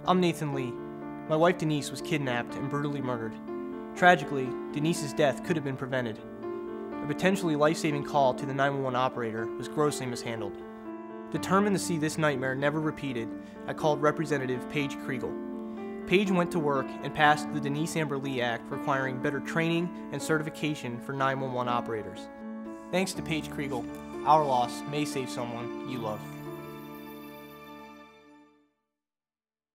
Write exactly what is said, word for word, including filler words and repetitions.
I'm Nathan Lee. My wife Denise was kidnapped and brutally murdered. Tragically, Denise's death could have been prevented. A potentially life-saving call to the nine one one operator was grossly mishandled. Determined to see this nightmare never repeated, I called Representative Paige Kreegel. Paige went to work and passed the Denise Amber Lee Act requiring better training and certification for nine one one operators. Thanks to Paige Kreegel, our loss may save someone you love.